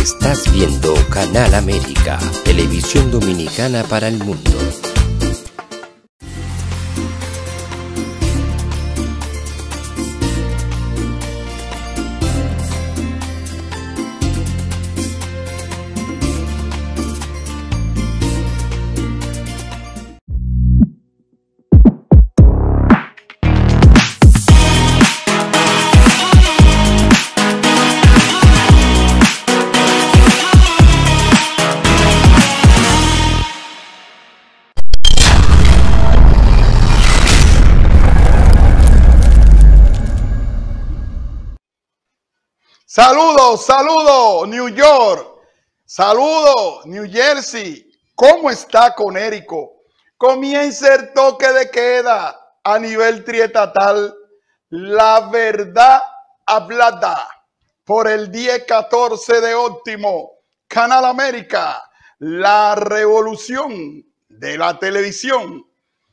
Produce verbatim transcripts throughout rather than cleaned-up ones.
Estás viendo Canal América, televisión dominicana para el mundo. Saludos, saludos, New York. Saludos, New Jersey. ¿Cómo está Conérico? Comienza el toque de queda a nivel triestatal. La verdad hablada por el diez catorce de Óptimo. Canal América, la revolución de la televisión.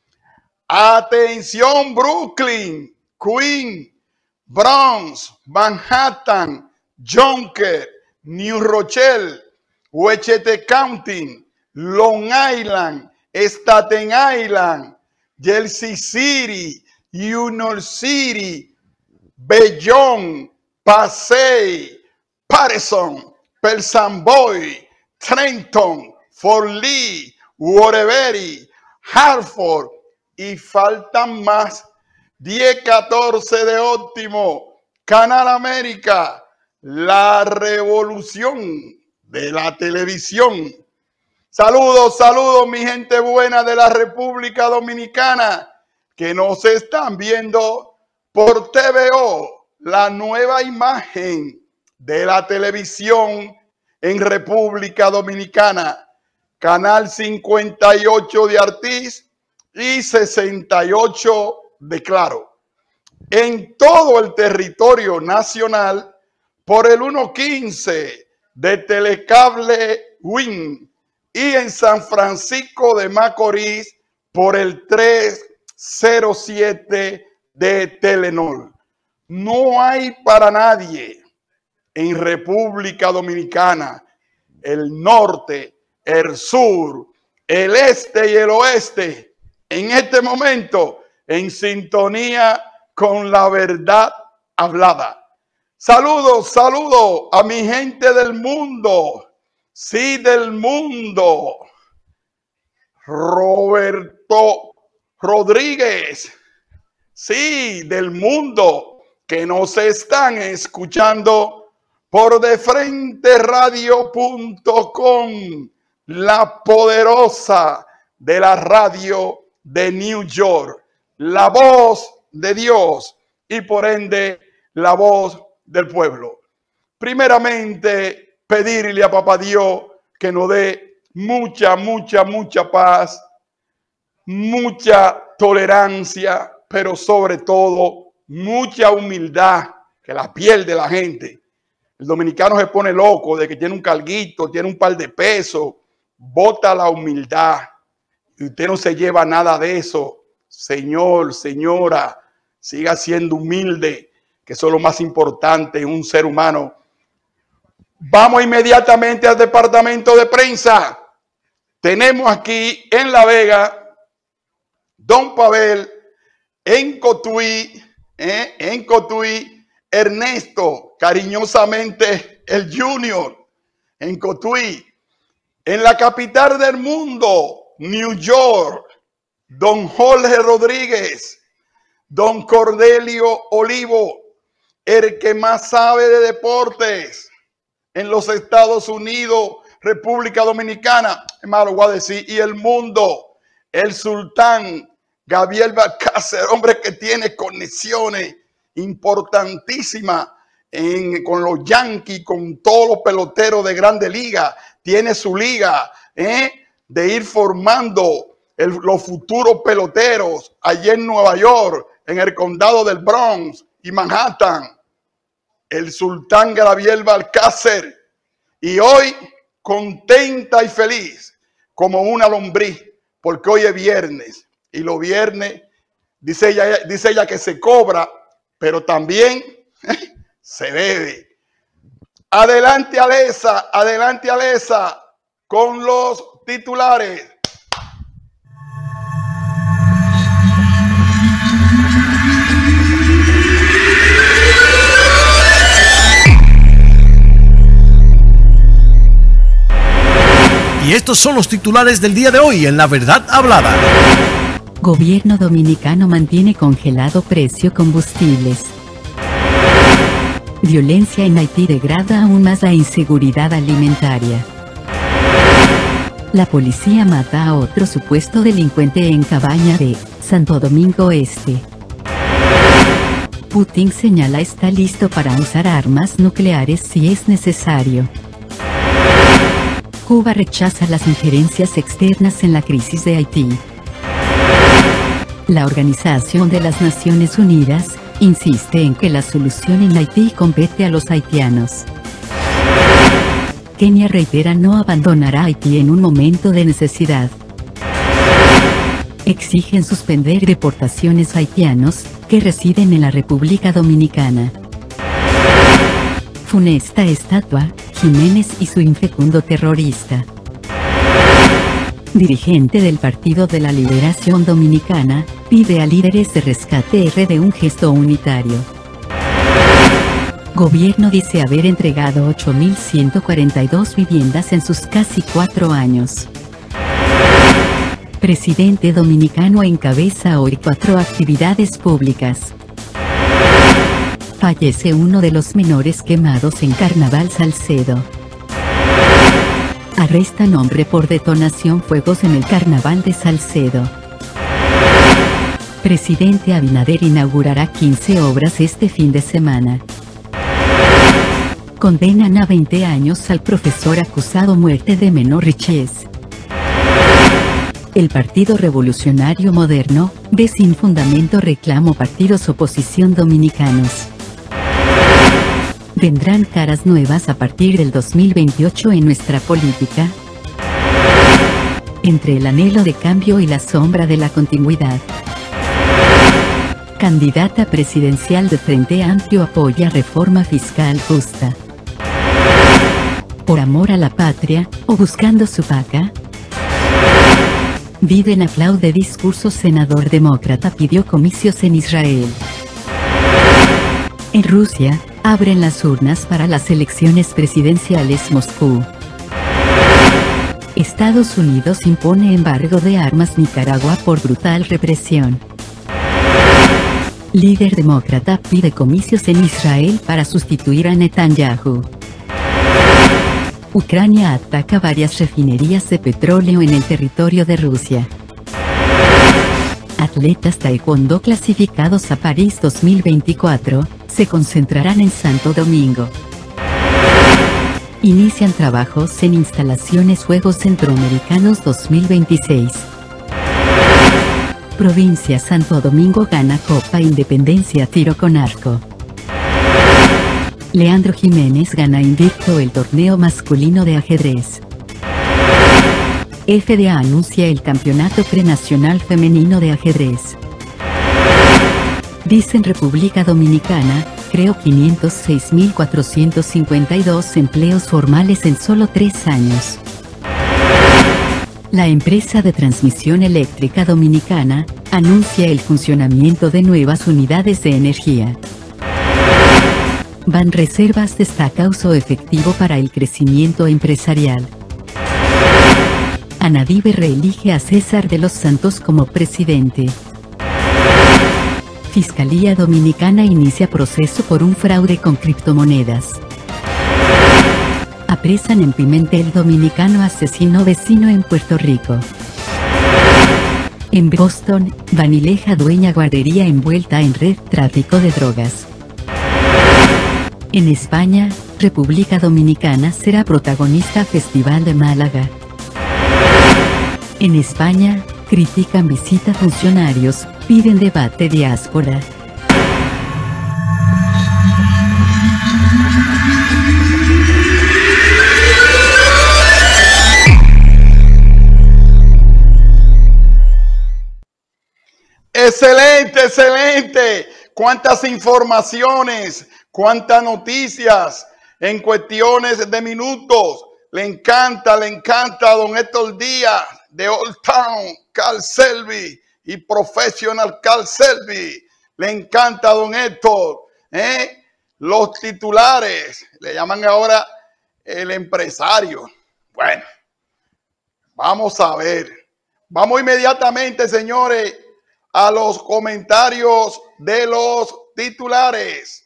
Atención, Brooklyn, Queens, Bronx, Manhattan, Yonkers, New Rochelle, Westchester County, Long Island, Staten Island, Jersey City, Union City, Bayonne, Passaic, Patterson, Pellsbury, Trenton, Fort Lee, Waterbury, Hartford y faltan más. diez catorce de Óptimo, Canal América, la revolución de la televisión. Saludos, saludos, mi gente buena de la República Dominicana que nos están viendo por T V O, la nueva imagen de la televisión en República Dominicana. Canal cincuenta y ocho de Artis y sesenta y ocho de Claro. En todo el territorio nacional por el ciento quince de Telecable Win y en San Francisco de Macorís por el trescientos siete de Telenor. No hay para nadie en República Dominicana, el norte, el sur, el este y el oeste, en este momento en sintonía con la verdad hablada. Saludos, saludos a mi gente del mundo. Sí, del mundo. Roberto Rodríguez. Sí, del mundo, que nos están escuchando por de frente radio punto com, la poderosa de la radio de New York. La voz de Dios y por ende la voz del pueblo. Primeramente, pedirle a Papá Dios que nos dé mucha, mucha, mucha paz, mucha tolerancia, pero sobre todo mucha humildad, que la pierde la gente. El dominicano se pone loco de que tiene un carguito, tiene un par de pesos, bota la humildad y usted no se lleva nada de eso. Señor, señora, siga siendo humilde, que eso es lo más importante en un ser humano. Vamos inmediatamente al departamento de prensa. Tenemos aquí en La Vega, Don Pavel, en Cotuí, eh, en Cotuí, Ernesto, cariñosamente el Junior, en Cotuí. En la capital del mundo, New York, Don Jorge Rodríguez, Don Cordelio Olivo, el que más sabe de deportes en los Estados Unidos, República Dominicana, hermano, voy a decir, y el mundo, el sultán Gabriel Balcácer, hombre que tiene conexiones importantísimas en, con los Yankees, con todos los peloteros de Grandes Ligas, tiene su liga ¿eh? de ir formando El, los futuros peloteros allí en Nueva York, en el condado del Bronx y Manhattan, el sultán Gabriel Balcácer, y hoy contenta y feliz como una lombriz, porque hoy es viernes, y los viernes dice ella, dice ella que se cobra, pero también se bebe. Adelante, Alesa, adelante, Alesa, con los titulares. Y estos son los titulares del día de hoy en La Verdad Hablada. Gobierno dominicano mantiene congelado precio combustibles. Violencia en Haití degrada aún más la inseguridad alimentaria. La policía mata a otro supuesto delincuente en Cabaña de Santo Domingo Este. Putin señala está listo para usar armas nucleares si es necesario. Cuba rechaza las injerencias externas en la crisis de Haití. La Organización de las Naciones Unidas insiste en que la solución en Haití compete a los haitianos. Kenia reitera no abandonará a Haití en un momento de necesidad. Exigen suspender deportaciones a haitianos que residen en la República Dominicana. Funesta estatua, Jiménez y su infecundo terrorista. Dirigente del Partido de la Liberación Dominicana, pide a líderes de rescate R de un gesto unitario. Gobierno dice haber entregado ocho mil ciento cuarenta y dos viviendas en sus casi cuatro años. Presidente dominicano encabeza hoy cuatro actividades públicas. Fallece uno de los menores quemados en Carnaval Salcedo. Arrestan hombre por detonación fuegos en el Carnaval de Salcedo. Presidente Abinader inaugurará quince obras este fin de semana. Condenan a veinte años al profesor acusado muerte de menor Riches. El Partido Revolucionario Moderno ve sin fundamento reclamo partidos oposición dominicanos. ¿Vendrán caras nuevas a partir del dos mil veintiocho en nuestra política? Entre el anhelo de cambio y la sombra de la continuidad. Candidata presidencial de Frente Amplio apoya reforma fiscal justa. ¿Por amor a la patria, o buscando su paca? Biden aplaude discurso senador demócrata pidió comicios en Israel. En Rusia, abren las urnas para las elecciones presidenciales Moscú. Estados Unidos impone embargo de armas Nicaragua por brutal represión. Líder demócrata pide comicios en Israel para sustituir a Netanyahu. Ucrania ataca varias refinerías de petróleo en el territorio de Rusia. Atletas taekwondo clasificados a París dos mil veinticuatro, se concentrarán en Santo Domingo. Inician trabajos en instalaciones Juegos Centroamericanos dos mil veintiséis. Provincia Santo Domingo gana Copa Independencia tiro con arco. Leandro Jiménez gana invicto el torneo masculino de ajedrez. F D A anuncia el campeonato prenacional femenino de ajedrez. Dicen República Dominicana, creó quinientos seis mil cuatrocientos cincuenta y dos empleos formales en solo tres años. La empresa de transmisión eléctrica dominicana anuncia el funcionamiento de nuevas unidades de energía. Banreservas destaca uso efectivo para el crecimiento empresarial. Anadive reelige a César de los Santos como presidente. Fiscalía Dominicana inicia proceso por un fraude con criptomonedas. Apresan en Pimentel dominicano asesino vecino en Puerto Rico. En Boston, Vanileja dueña guardería envuelta en red tráfico de drogas. En España, República Dominicana será protagonista Festival de Málaga. En España, critican visita a funcionarios, piden debate diáspora. Excelente, excelente. Cuántas informaciones, cuántas noticias. en cuestiones de minutos. Le encanta, le encanta a don Héctor Díaz de Old Town, Car Service y Professional Car Service. Le encanta a don Héctor. ¿eh? Los titulares, le llaman ahora el empresario. Bueno, vamos a ver. Vamos inmediatamente, señores, a los comentarios de los titulares.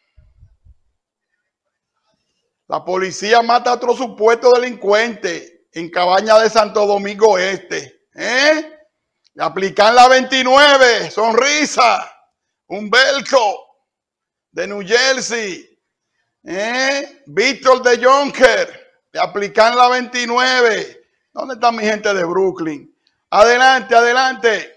La policía mata a otro supuesto delincuente en Cabaña de Santo Domingo Este. ¿Eh? Le aplican la veintinueve, sonrisa, Humberto de New Jersey. ¿Eh? Víctor de Jonker, le aplican la veintinueve. ¿Dónde está mi gente de Brooklyn? Adelante, adelante.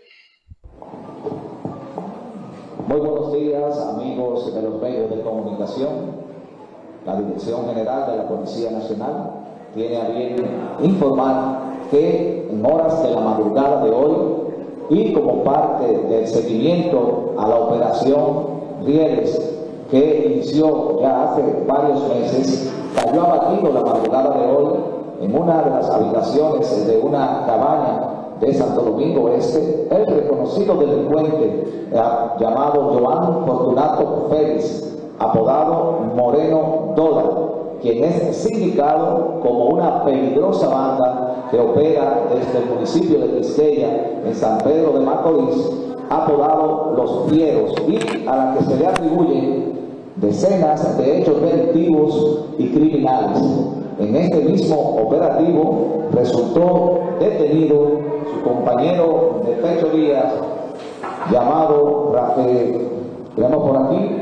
Muy buenos días, amigos de los medios de comunicación. La Dirección General de la Policía Nacional tiene a bien informar que en horas de la madrugada de hoy y como parte del seguimiento a la operación Rieles que inició ya hace varios meses, cayó abatido la madrugada de hoy en una de las habitaciones de una cabaña de Santo Domingo Este el reconocido delincuente llamado Joan Fortunato Félix, apodado Moreno Dólar, quien es sindicado como una peligrosa banda que opera desde el municipio de Quisqueya, en San Pedro de Macorís, apodado Los Fieros, y a la que se le atribuyen decenas de hechos delictivos y criminales. En este mismo operativo resultó detenido su compañero de fechorías llamado, eh, tenemos por aquí,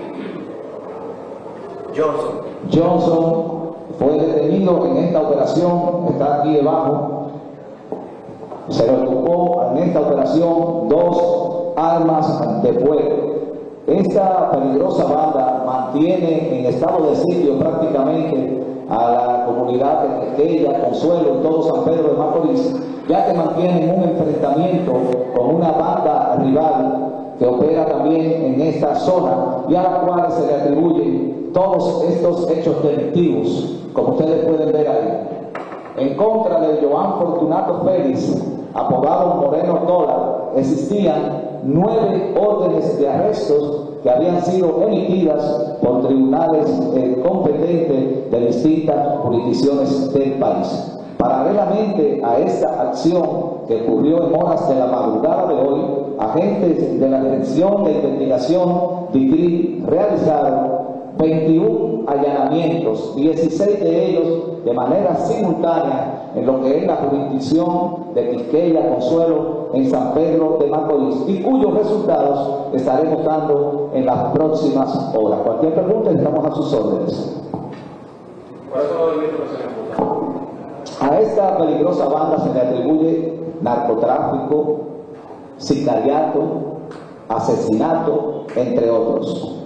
Johnson. Johnson fue detenido en esta operación, está aquí debajo. Se le ocupó en esta operación dos armas de fuego. Esta peligrosa banda mantiene en estado de sitio prácticamente a la comunidad de Quisqueya, Consuelo y todo San Pedro de Macorís, ya que mantienen un enfrentamiento con una banda rival que opera también en esta zona y a la cual se le atribuyen todos estos hechos delictivos, como ustedes pueden ver ahí. En contra de Joan Fortunato Félix, apodado Moreno Dólar, existían nueve órdenes de arrestos que habían sido emitidas por tribunales eh, competentes de distintas jurisdicciones del país. Paralelamente a esta acción que ocurrió en horas de la madrugada de hoy, agentes de la Dirección de Investigación D I C R I realizaron veintiún allanamientos, dieciséis de ellos de manera simultánea en lo que es la jurisdicción de Quisqueya, Consuelo, en San Pedro de Macorís, y cuyos resultados estaremos dando en las próximas horas. Cualquier pregunta, estamos a sus órdenes. ¿Cuáles son los delitos que se le imputan? A esta peligrosa banda se le atribuye narcotráfico, sicariato, asesinato, entre otros.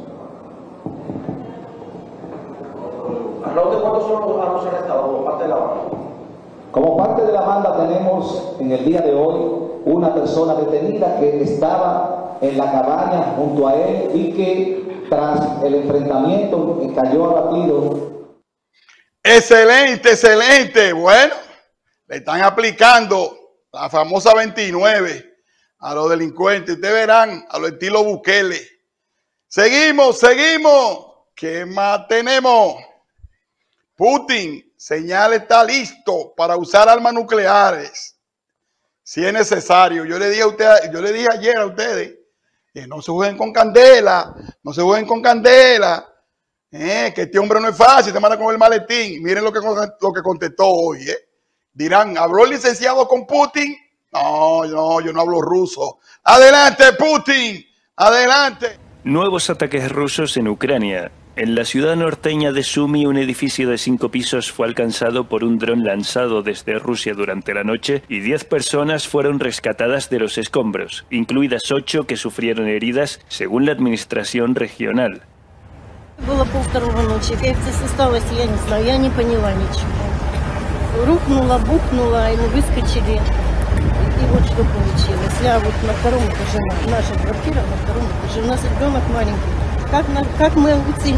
¿Alrededor de cuántos son los armas arrestados como parte de la banda? Como parte de la banda tenemos en el día de hoy una persona detenida que estaba en la cabaña junto a él y que tras el enfrentamiento cayó abatido. Excelente, excelente. Bueno, le están aplicando la famosa veintinueve a los delincuentes. Ustedes verán a los estilo Bukele. Seguimos, seguimos. ¿Qué más tenemos? Putin señala está listo para usar armas nucleares si es necesario. Yo le dije a ustedes, yo le dije ayer a ustedes que no se jueguen con candela, no se jueguen con candela. Eh, que este hombre no es fácil, te manda con el maletín. Miren lo que, lo que contestó hoy. Eh. Dirán, ¿habló el licenciado con Putin? No, no, yo no hablo ruso. Adelante, Putin, adelante. Nuevos ataques rusos en Ucrania. En la ciudad norteña de Sumy, un edificio de cinco pisos fue alcanzado por un dron lanzado desde Rusia durante la noche y diez personas fueron rescatadas de los escombros, incluidas ocho que sufrieron heridas, según la administración regional. Было полвторого ночи, как здесь осталось, я не знаю, я не поняла ничего. Рухнуло, бухнуло, и мы выскочили, и вот что получилось. Я вот на втором этаже, наша квартира на втором этаже, у нас ребенок маленький. Как, на, как мы уцелели?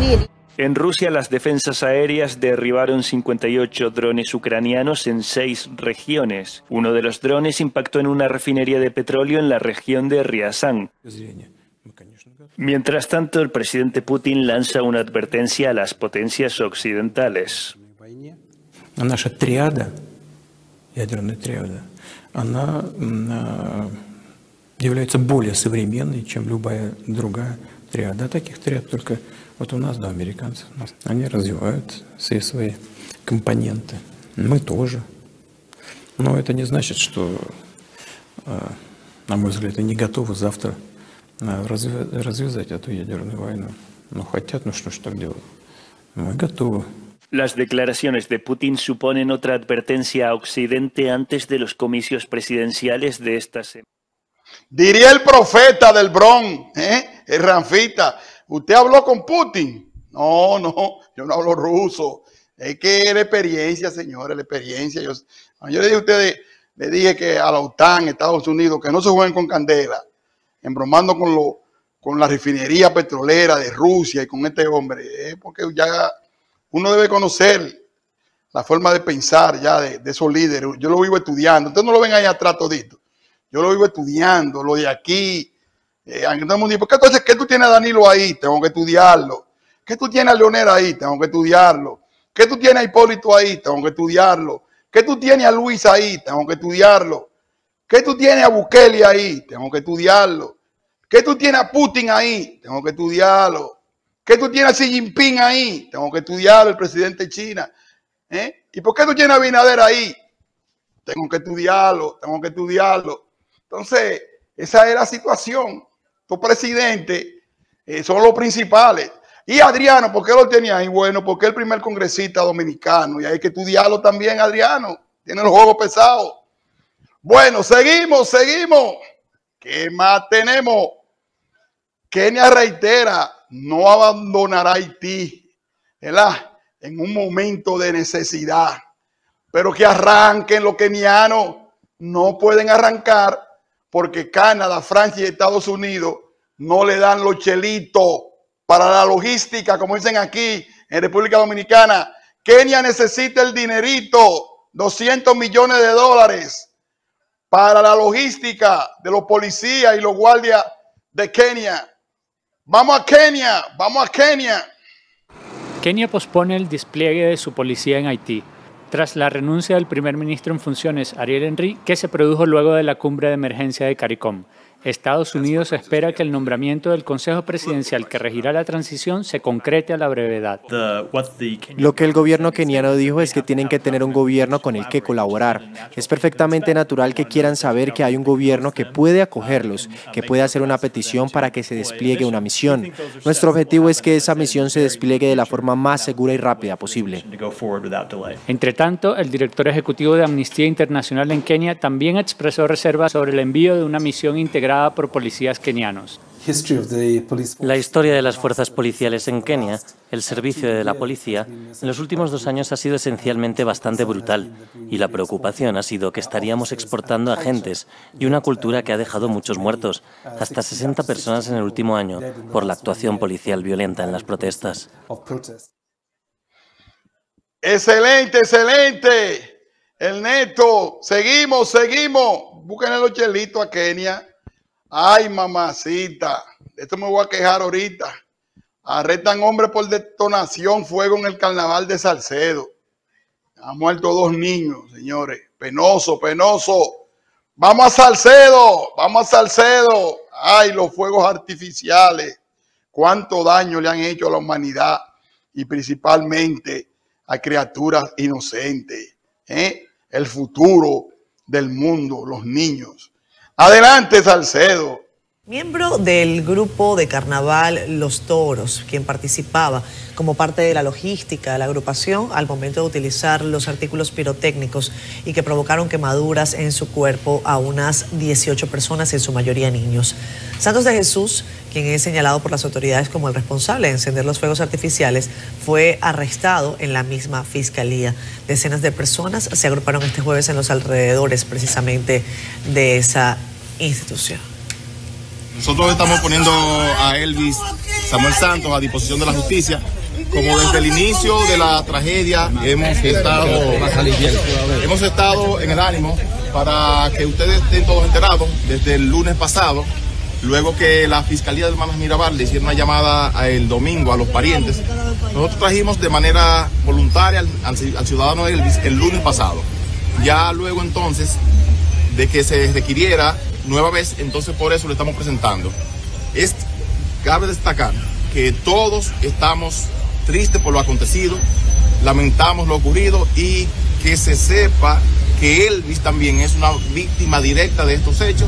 En Rusia, las defensas aéreas derribaron cincuenta y ocho drones ucranianos en seis regiones. Uno de los drones impactó en una refinería de petróleo en la región de Ryazán. Mientras tanto, el presidente Putin lanza una advertencia a las potencias occidentales. Наша триада, ядерная триада, она является более современной, чем любая другая триада. Таких триад только вот у нас, да, американцев. Они развивают все свои компоненты. Мы тоже. Но это не значит, что, на мой взгляд, они не готовы завтра развязать эту ядерную войну. Ну, хотят, ну что ж так делать? Мы готовы. Las declaraciones de Putin suponen otra advertencia a Occidente antes de los comicios presidenciales de esta semana. Diría el profeta del Bronx, ¿eh? El Ranfita, ¿usted habló con Putin? No, no, yo no hablo ruso. Es que la experiencia, señores, la experiencia. Yo, yo le dije a ustedes, le dije que a la OTAN, Estados Unidos, que no se jueguen con candela, embromando con, lo, con la refinería petrolera de Rusia y con este hombre, ¿eh? Porque ya uno debe conocer la forma de pensar ya de, de esos líderes. Yo lo vivo estudiando. Ustedes no lo ven ahí atrás todito. Yo lo vivo estudiando, lo de aquí. Eh, ¿Por qué entonces qué tú tienes a Danilo ahí? Tengo que estudiarlo. ¿Qué tú tienes a Leonel ahí? Tengo que estudiarlo. ¿Qué tú tienes a Hipólito ahí? Tengo que estudiarlo. ¿Qué tú tienes a Luis ahí? Tengo que estudiarlo. ¿Qué tú tienes a Bukele ahí? Tengo que estudiarlo. ¿Qué tú tienes a Putin ahí? Tengo que estudiarlo. ¿Qué tú tienes a Xi Jinping ahí? Tengo que estudiarlo, el presidente de China. ¿Eh? ¿Y por qué tú tienes a Abinader ahí? Tengo que estudiarlo, tengo que estudiarlo. Entonces, esa es la situación. Los presidentes eh, son los principales. Y Adriano, ¿por qué lo tenía ahí? Bueno, porque es el primer congresista dominicano y hay que estudiarlo también, Adriano. Tiene los juegos pesados. Bueno, seguimos, seguimos. ¿Qué más tenemos? Kenia reitera, no abandonará Haití, ¿verdad? En un momento de necesidad. Pero que arranquen los kenianos. No pueden arrancar porque Canadá, Francia y Estados Unidos no le dan los chelitos para la logística, como dicen aquí en República Dominicana. Kenia necesita el dinerito, doscientos millones de dólares para la logística de los policías y los guardias de Kenia. Vamos a Kenia, vamos a Kenia. Kenia pospone el despliegue de su policía en Haití, tras la renuncia del primer ministro en funciones, Ariel Henry, que se produjo luego de la cumbre de emergencia de CARICOM. Estados Unidos espera que el nombramiento del Consejo Presidencial que regirá la transición se concrete a la brevedad. Lo que el gobierno keniano dijo es que tienen que tener un gobierno con el que colaborar. Es perfectamente natural que quieran saber que hay un gobierno que puede acogerlos, que puede hacer una petición para que se despliegue una misión. Nuestro objetivo es que esa misión se despliegue de la forma más segura y rápida posible. Entre tanto, el director ejecutivo de Amnistía Internacional en Kenia también expresó reservas sobre el envío de una misión integrada por policías kenianos. La historia de las fuerzas policiales en Kenia, el servicio de la policía, en los últimos dos años ha sido esencialmente bastante brutal y la preocupación ha sido que estaríamos exportando agentes y una cultura que ha dejado muchos muertos, hasta sesenta personas en el último año, por la actuación policial violenta en las protestas. Excelente, excelente. El neto, seguimos, seguimos. Busquen los chelitos a Kenia. Ay, mamacita, de esto me voy a quejar ahorita. Arrestan hombres por detonación, fuego en el carnaval de Salcedo. Han muerto dos niños, señores. Penoso, penoso. Vamos a Salcedo, vamos a Salcedo. Ay, los fuegos artificiales. Cuánto daño le han hecho a la humanidad y principalmente a criaturas inocentes. ¿Eh? El futuro del mundo, los niños. Adelante, Salcedo. Miembro del grupo de carnaval Los Toros, quien participaba como parte de la logística de la agrupación al momento de utilizar los artículos pirotécnicos y que provocaron quemaduras en su cuerpo a unas dieciocho personas, en su mayoría niños. Santos de Jesús, quien es señalado por las autoridades como el responsable de encender los fuegos artificiales, fue arrestado en la misma fiscalía. Decenas de personas se agruparon este jueves en los alrededores precisamente de esa institución. Nosotros estamos poniendo a Elvis Samuel Santos a disposición de la justicia Como desde el inicio de la tragedia hemos estado, hemos estado en el ánimo para que ustedes estén todos enterados desde el lunes pasado, luego que la Fiscalía de Hermanas Mirabal le hicieron una llamada el domingo a los parientes. Nosotros trajimos de manera voluntaria al, al, al ciudadano Elvis el lunes pasado. Ya luego entonces de que se requiriera nueva vez, entonces por eso lo estamos presentando. Es, cabe destacar que todos estamos tristes por lo acontecido, lamentamos lo ocurrido y que se sepa que Elvis también es una víctima directa de estos hechos.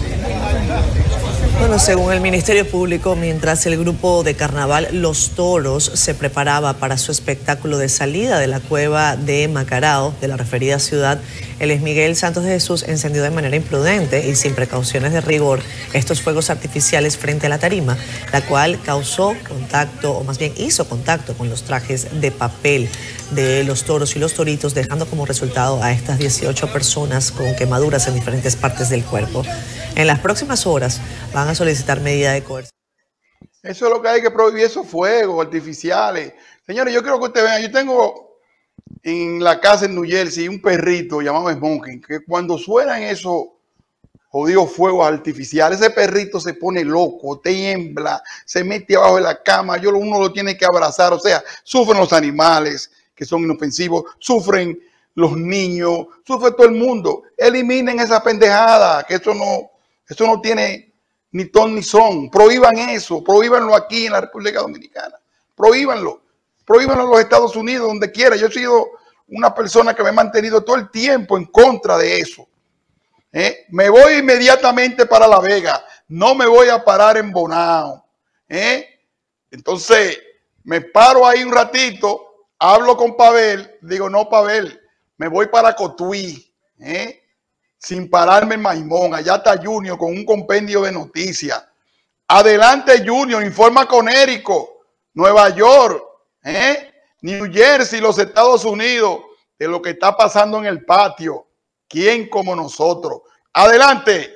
Bueno, según el Ministerio Público, mientras el grupo de carnaval Los Toros se preparaba para su espectáculo de salida de la cueva de Macarao, de la referida ciudad, el ex Miguel Santos de Jesús encendió de manera imprudente y sin precauciones de rigor estos fuegos artificiales frente a la tarima, la cual causó contacto, o más bien hizo contacto con los trajes de papel de los toros y los toritos, dejando como resultado a estas dieciocho personas con quemaduras en diferentes partes del cuerpo. En las próximas horas van a solicitar medida de coerción. Eso es lo que hay que prohibir, esos fuegos artificiales. Señores, yo quiero que ustedes vean, yo tengo en la casa en New Jersey un perrito llamado Smoking, que cuando suenan esos jodidos fuegos artificiales, ese perrito se pone loco, tiembla, se mete abajo de la cama, yo uno lo tiene que abrazar, o sea, sufren los animales que son inofensivos, sufren los niños, sufre todo el mundo. Eliminen esa pendejada, que eso no, eso no tiene ni ton ni son. Prohíban eso, prohíbanlo aquí en la República Dominicana. Prohíbanlo, prohíbanlo en los Estados Unidos, donde quiera. Yo he sido una persona que me he mantenido todo el tiempo en contra de eso. ¿Eh? Me voy inmediatamente para La Vega, no me voy a parar en Bonao. ¿Eh? Entonces, me paro ahí un ratito, hablo con Pavel, digo, no, Pavel, me voy para Cotuí, ¿eh? sin pararme en Maimón. Allá está Junior con un compendio de noticias. Adelante, Junior, informa con Érico, Nueva York, ¿eh? New Jersey, los Estados Unidos, de lo que está pasando en el patio. ¿Quién como nosotros? Adelante.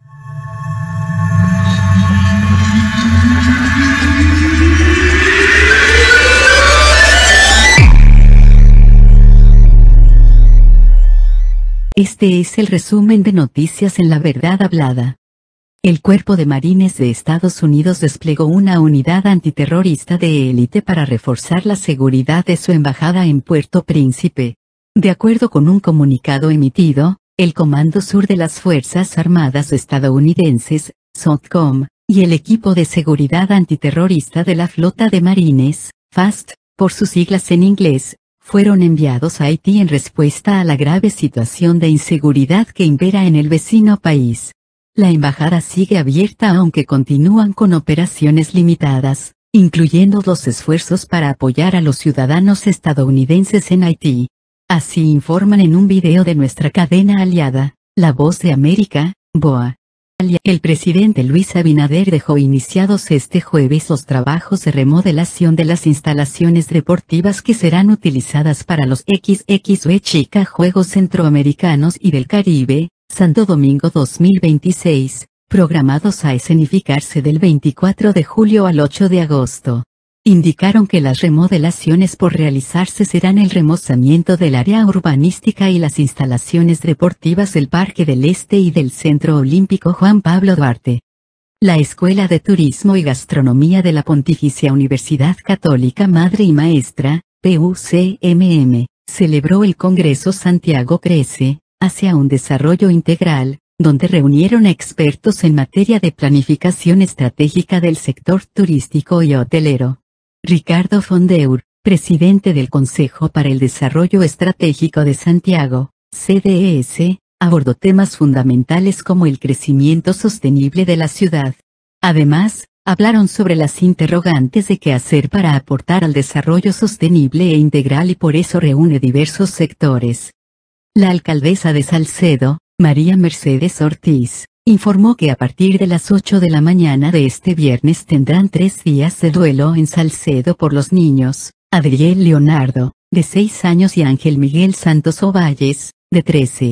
Este es el resumen de noticias en La Verdad Hablada. El Cuerpo de Marines de Estados Unidos desplegó una unidad antiterrorista de élite para reforzar la seguridad de su embajada en Puerto Príncipe. De acuerdo con un comunicado emitido, el Comando Sur de las Fuerzas Armadas estadounidenses, SOTCOM, y el Equipo de Seguridad Antiterrorista de la Flota de Marines, FAST, por sus siglas en inglés, fueron enviados a Haití en respuesta a la grave situación de inseguridad que impera en el vecino país. La embajada sigue abierta aunque continúan con operaciones limitadas, incluyendo los esfuerzos para apoyar a los ciudadanos estadounidenses en Haití. Así informan en un video de nuestra cadena aliada, La Voz de América, B O A. El presidente Luis Abinader dejó iniciados este jueves los trabajos de remodelación de las instalaciones deportivas que serán utilizadas para los equis equis uve Chica Juegos Centroamericanos y del Caribe, Santo Domingo dos mil veintiséis, programados a escenificarse del veinticuatro de julio al ocho de agosto. Indicaron que las remodelaciones por realizarse serán el remozamiento del área urbanística y las instalaciones deportivas del Parque del Este y del Centro Olímpico Juan Pablo Duarte. La Escuela de Turismo y Gastronomía de la Pontificia Universidad Católica Madre y Maestra, P U C M M, celebró el Congreso Santiago Crece, hacia un desarrollo integral, donde reunieron a expertos en materia de planificación estratégica del sector turístico y hotelero. Ricardo Fondeur, presidente del Consejo para el Desarrollo Estratégico de Santiago, C D E S, abordó temas fundamentales como el crecimiento sostenible de la ciudad. Además, hablaron sobre las interrogantes de qué hacer para aportar al desarrollo sostenible e integral y por eso reúne diversos sectores. La alcaldesa de Salcedo, María Mercedes Ortiz, informó que a partir de las ocho de la mañana de este viernes tendrán tres días de duelo en Salcedo por los niños, Adriel Leonardo, de seis años y Ángel Miguel Santos Ovalles, de trece.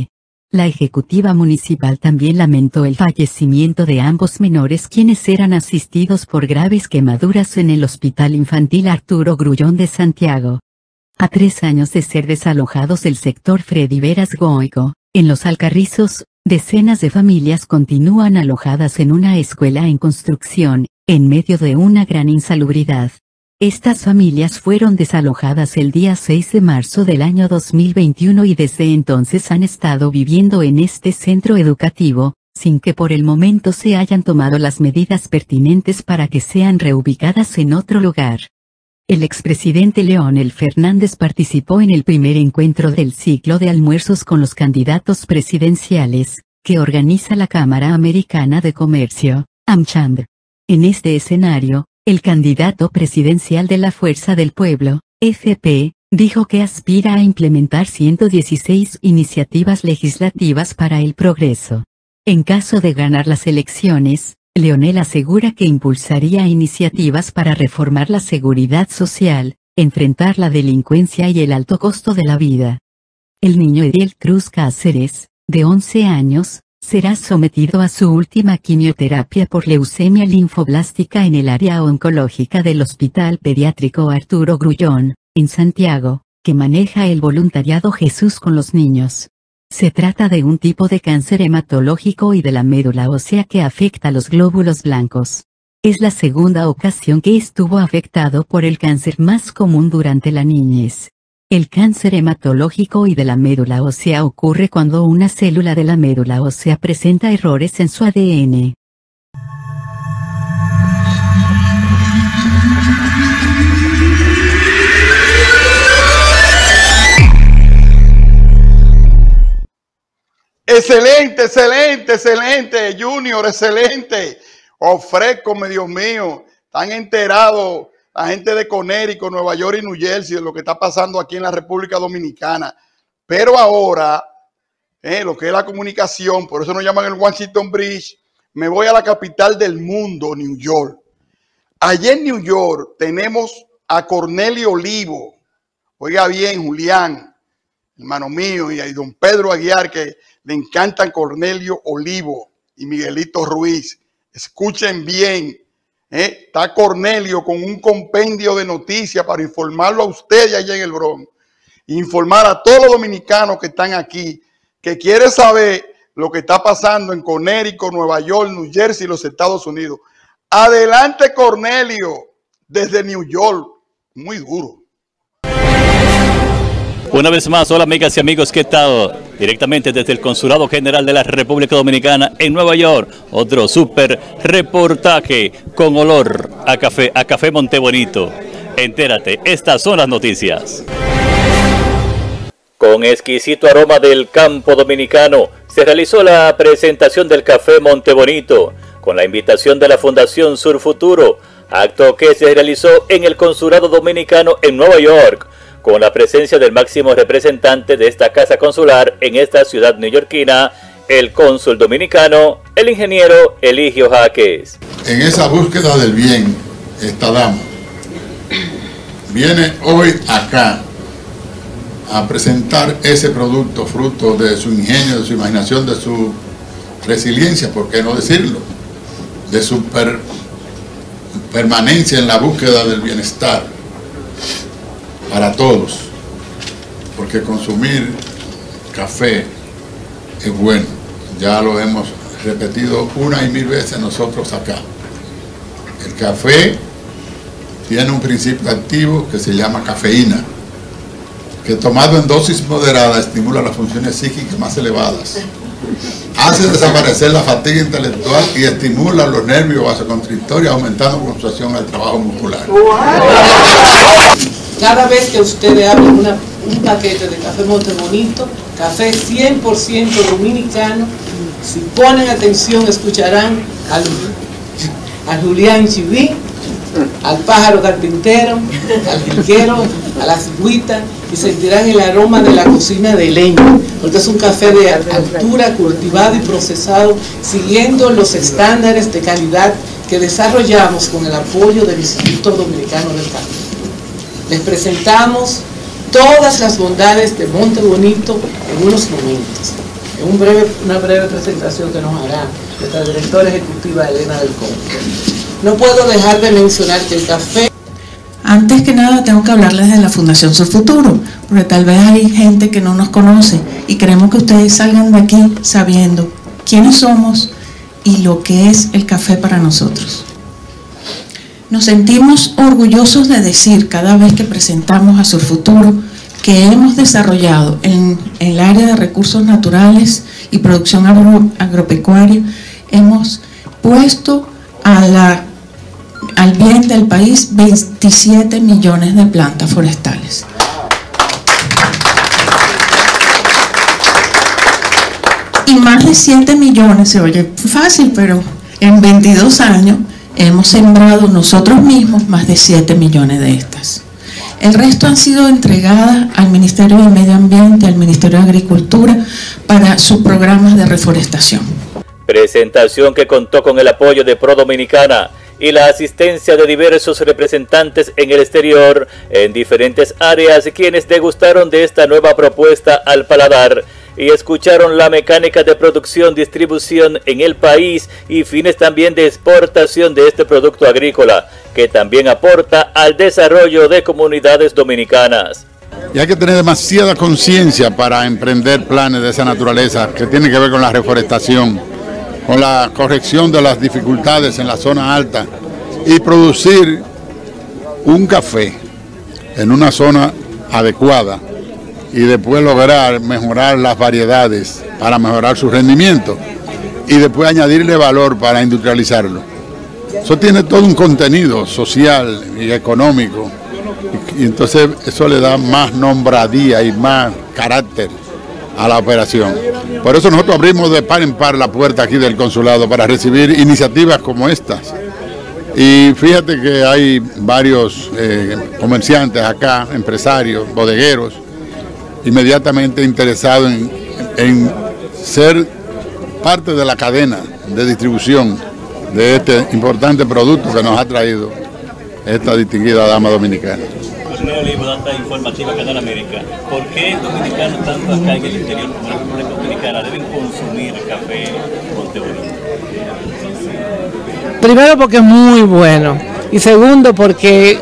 La ejecutiva municipal también lamentó el fallecimiento de ambos menores, quienes eran asistidos por graves quemaduras en el Hospital Infantil Arturo Grullón de Santiago. A tres años de ser desalojados del sector Freddy Veras Goico, en Los Alcarrizos, decenas de familias continúan alojadas en una escuela en construcción, en medio de una gran insalubridad. Estas familias fueron desalojadas el día seis de marzo del año dos mil veintiuno y desde entonces han estado viviendo en este centro educativo, sin que por el momento se hayan tomado las medidas pertinentes para que sean reubicadas en otro lugar. El expresidente Leonel Fernández participó en el primer encuentro del ciclo de almuerzos con los candidatos presidenciales, que organiza la Cámara Americana de Comercio, AmCham. En este escenario, el candidato presidencial de la Fuerza del Pueblo, F P, dijo que aspira a implementar ciento dieciséis iniciativas legislativas para el progreso. En caso de ganar las elecciones, Leonel asegura que impulsaría iniciativas para reformar la seguridad social, enfrentar la delincuencia y el alto costo de la vida. El niño Ediel Cruz Cáceres, de once años, será sometido a su última quimioterapia por leucemia linfoblástica en el área oncológica del Hospital Pediátrico Arturo Grullón, en Santiago, que maneja el voluntariado Jesús con los niños. Se trata de un tipo de cáncer hematológico y de la médula ósea que afecta a los glóbulos blancos. Es la segunda ocasión que estuvo afectado por el cáncer más común durante la niñez. El cáncer hematológico y de la médula ósea ocurre cuando una célula de la médula ósea presenta errores en su A D N. Excelente, excelente, excelente, Junior, excelente. Ofrézcome, Dios mío, están enterados la gente de Connecticut, Nueva York y New Jersey de lo que está pasando aquí en la República Dominicana. Pero ahora, eh, lo que es la comunicación, por eso nos llaman el Washington Bridge, me voy a la capital del mundo, New York. Allí en New York tenemos a Cornelio Olivo. Oiga bien, Julián, hermano mío, y a don Pedro Aguiar, que le encantan Cornelio Olivo y Miguelito Ruiz. Escuchen bien. Eh, está Cornelio con un compendio de noticias para informarlo a ustedes allá en el Bronx. Informar a todos los dominicanos que están aquí, que quieren saber lo que está pasando en Connecticut, Nueva York, New Jersey y los Estados Unidos. Adelante, Cornelio, desde New York. Muy duro. Una vez más, hola amigas y amigos, ¿qué tal? Directamente desde el Consulado General de la República Dominicana en Nueva York, otro súper reportaje con olor a café, a café Montebonito. Entérate, estas son las noticias. Con exquisito aroma del campo dominicano, se realizó la presentación del café Montebonito, con la invitación de la Fundación Sur Futuro, acto que se realizó en el Consulado Dominicano en Nueva York, con la presencia del máximo representante de esta casa consular en esta ciudad neoyorquina, el cónsul dominicano, el ingeniero Eligio Jaques. En esa búsqueda del bien, esta dama viene hoy acá a presentar ese producto fruto de su ingenio, de su imaginación, de su resiliencia, ¿por qué no decirlo? De su per, permanencia en la búsqueda del bienestar para todos, porque consumir café es bueno, ya lo hemos repetido una y mil veces nosotros acá. El café tiene un principio activo que se llama cafeína, que tomado en dosis moderada estimula las funciones psíquicas más elevadas, hace desaparecer la fatiga intelectual y estimula los nervios vasoconstrictores, aumentando la concentración al trabajo muscular. Cada vez que ustedes abren una, un paquete de café Montebonito, café cien por ciento dominicano, si ponen atención escucharán al, al Julián Chiví, al pájaro carpintero, al jilguero, a la cigüita, y sentirán el aroma de la cocina de leña, porque es un café de altura, cultivado y procesado, siguiendo los estándares de calidad que desarrollamos con el apoyo del Instituto Dominicano del Café. Les presentamos todas las bondades de Montebonito en unos momentos. en un breve, una breve presentación que nos hará nuestra directora ejecutiva Elena del Conte. No puedo dejar de mencionar que el café... Antes que nada tengo que hablarles de la Fundación Sur Futuro, porque tal vez hay gente que no nos conoce y queremos que ustedes salgan de aquí sabiendo quiénes somos y lo que es el café para nosotros. Nos sentimos orgullosos de decir cada vez que presentamos a Sur Futuro que hemos desarrollado en, en el área de recursos naturales y producción agro, agropecuaria, hemos puesto a la, al bien del país veintisiete millones de plantas forestales. Y más de siete millones, se oye fácil, pero en veintidós años hemos sembrado nosotros mismos más de siete millones de estas. El resto han sido entregadas al Ministerio de Medio Ambiente, al Ministerio de Agricultura, para sus programas de reforestación. Presentación que contó con el apoyo de Pro Dominicana y la asistencia de diversos representantes en el exterior en diferentes áreas, quienes degustaron de esta nueva propuesta al paladar y escucharon la mecánica de producción, distribución en el país y fines también de exportación de este producto agrícola, que también aporta al desarrollo de comunidades dominicanas. Y hay que tener demasiada conciencia para emprender planes de esa naturaleza que tienen que ver con la reforestación, con la corrección de las dificultades en la zona alta y producir un café en una zona adecuada y después lograr mejorar las variedades para mejorar su rendimiento y después añadirle valor para industrializarlo. Eso tiene todo un contenido social y económico y, y entonces eso le da más nombradía y más carácter a la operación. Por eso nosotros abrimos de par en par la puerta aquí del consulado para recibir iniciativas como estas. Y fíjate que hay varios eh, comerciantes acá, empresarios, bodegueros, inmediatamente interesados en, en ser parte de la cadena de distribución de este importante producto que nos ha traído esta distinguida dama dominicana. Cornelio Olivo, data informativa Canal América. ¿Por qué dominicanos tanto acá en el interior como en la República Dominicana deben consumir café Montebonito? Primero porque es muy bueno y segundo porque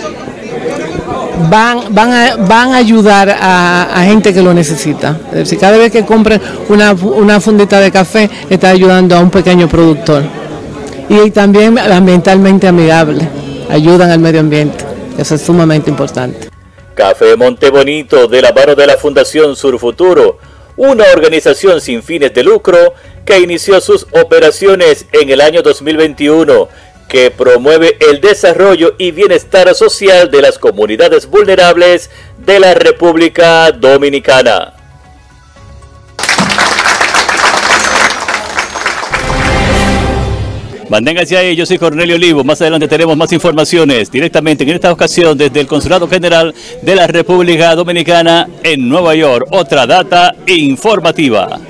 van, van, a, van a ayudar a, a gente que lo necesita. Es decir, cada vez que compren una, una fundita de café está ayudando a un pequeño productor. Y también ambientalmente amigable, ayudan al medio ambiente, eso es sumamente importante. Café Montebonito, de la mano de la Fundación Sur Futuro, una organización sin fines de lucro que inició sus operaciones en el año dos mil veintiuno, que promueve el desarrollo y bienestar social de las comunidades vulnerables de la República Dominicana. Manténganse ahí, yo soy Cornelio Olivo. Más adelante tenemos más informaciones directamente en esta ocasión desde el Consulado General de la República Dominicana en Nueva York. Otra data informativa.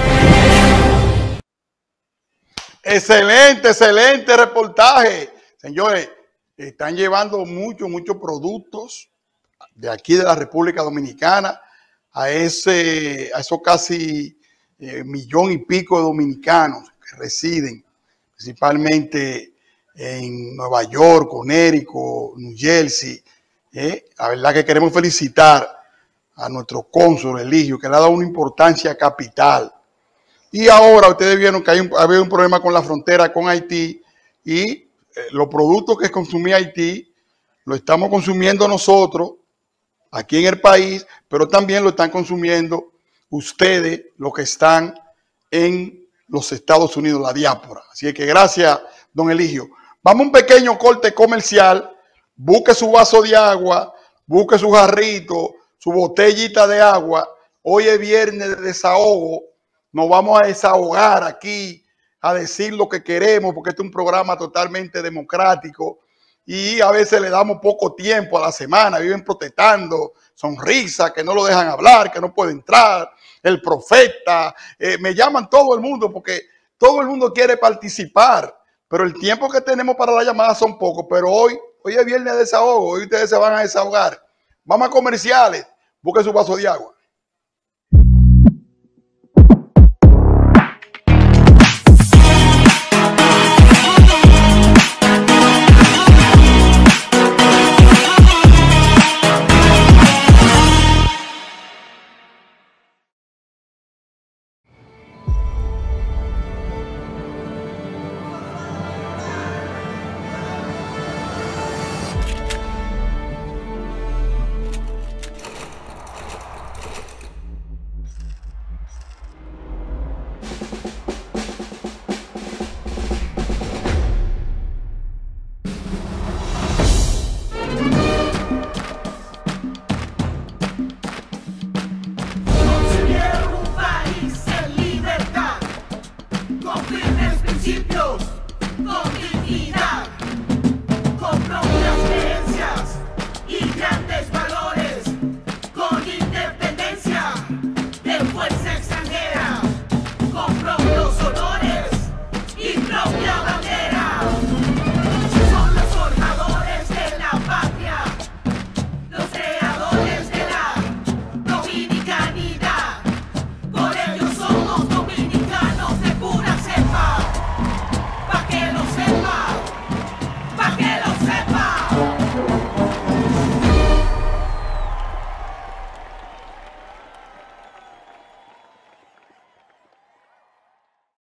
Excelente, excelente reportaje. Señores, están llevando muchos, muchos productos de aquí de la República Dominicana a ese, a esos casi eh, millón y pico de dominicanos que residen principalmente en Nueva York, Connecticut, New Jersey. ¿eh? La verdad que queremos felicitar a nuestro cónsul Eligio, que le ha dado una importancia capital. Y ahora ustedes vieron que hay un, había un problema con la frontera con Haití y eh, los productos que consumía Haití lo estamos consumiendo nosotros aquí en el país, pero también lo están consumiendo ustedes, los que están en los Estados Unidos, la diáspora. Así que gracias, don Eligio. Vamos a un pequeño corte comercial. Busque su vaso de agua, busque su jarrito, su botellita de agua. Hoy es viernes de desahogo. Nos vamos a desahogar aquí, a decir lo que queremos, porque este es un programa totalmente democrático. Y a veces le damos poco tiempo a la semana. Viven protestando, sonrisa, que no lo dejan hablar, que no puede entrar. El profeta, eh, me llaman todo el mundo porque todo el mundo quiere participar, pero el tiempo que tenemos para la llamada son pocos. Pero hoy, hoy es viernes de desahogo, hoy ustedes se van a desahogar. Vamos a comerciales, busquen su vaso de agua.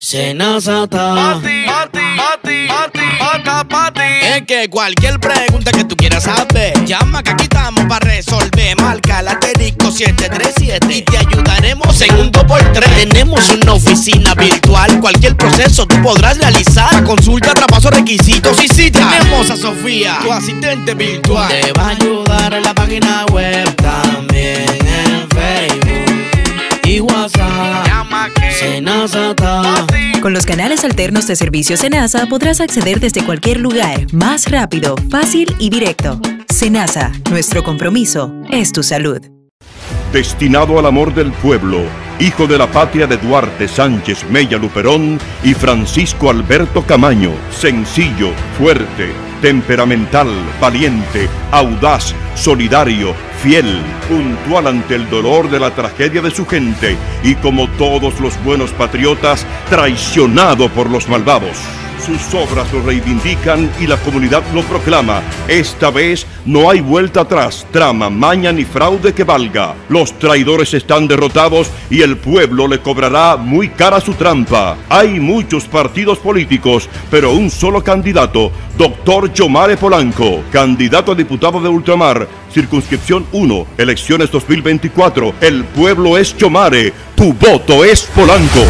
Senazata. Pati, pati, pati, pati, pata, pati. Es que cualquier pregunta que tú quieras saber, llama que aquí estamos para resolver. Marca el asterisco siete tres siete y te ayudaremos en un dos por tres. Tenemos una oficina virtual, cualquier proceso tú podrás realizar. Consulta, traspaso, requisitos y cita. Tenemos a Sofía, tu asistente virtual. Te va a ayudar en la página web, también en Facebook y WhatsApp. Llama que Senazata. Con los canales alternos de servicio Senasa podrás acceder desde cualquier lugar, más rápido, fácil y directo. Senasa, nuestro compromiso es tu salud. Destinado al amor del pueblo, hijo de la patria de Duarte Sánchez Mella Luperón y Francisco Alberto Camaño, sencillo, fuerte, temperamental, valiente, audaz, solidario, fiel, puntual ante el dolor de la tragedia de su gente y, como todos los buenos patriotas, traicionado por los malvados. Sus obras lo reivindican y la comunidad lo proclama. Esta vez no hay vuelta atrás, trama, maña ni fraude que valga. Los traidores están derrotados y el pueblo le cobrará muy cara su trampa. Hay muchos partidos políticos, pero un solo candidato, doctor Yomare Polanco, candidato a diputado de Ultramar, circunscripción uno, elecciones dos mil veinticuatro. El pueblo es Yomare, tu voto es Polanco.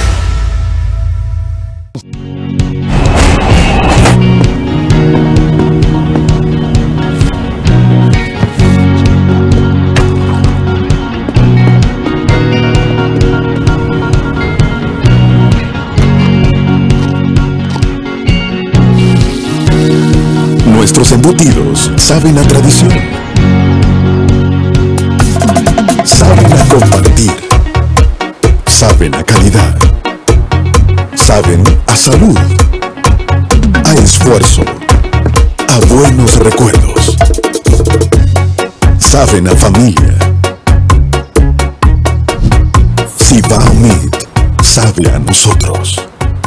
Nuestros embutidos saben a tradición, saben a compartir, saben a calidad, saben a salud, a esfuerzo, a buenos recuerdos, saben a familia. Cibao Meat sabe a nosotros.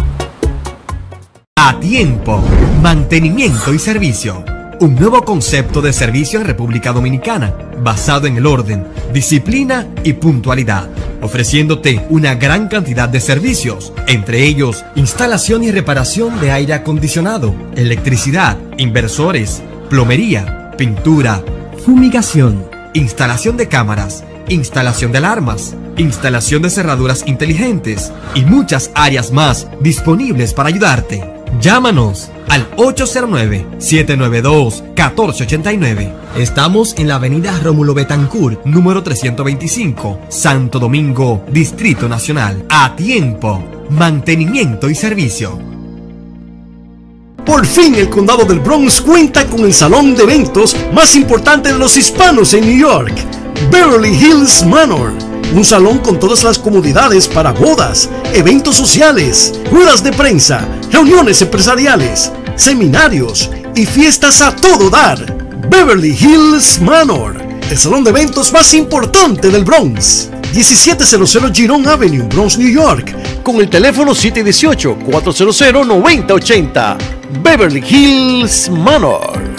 A tiempo, mantenimiento y servicio. Un nuevo concepto de servicio en República Dominicana, basado en el orden, disciplina y puntualidad, ofreciéndote una gran cantidad de servicios, entre ellos instalación y reparación de aire acondicionado, electricidad, inversores, plomería, pintura, fumigación, instalación de cámaras, instalación de alarmas, instalación de cerraduras inteligentes y muchas áreas más disponibles para ayudarte. Llámanos al ocho cero nueve, siete nueve dos, uno cuatro ocho nueve. Estamos en la avenida Rómulo Betancourt, número trescientos veinticinco, Santo Domingo, Distrito Nacional. A tiempo, mantenimiento y servicio. Por fin el condado del Bronx cuenta con el salón de eventos más importante de los hispanos en New York, Beverly Hills Manor. Un salón con todas las comodidades para bodas, eventos sociales, ruedas de prensa, reuniones empresariales, seminarios y fiestas a todo dar. Beverly Hills Manor, el salón de eventos más importante del Bronx. diecisiete cero cero Giron Avenue, Bronx, New York, con el teléfono siete uno ocho, cuatro cero cero, nueve cero ocho cero. Beverly Hills Manor.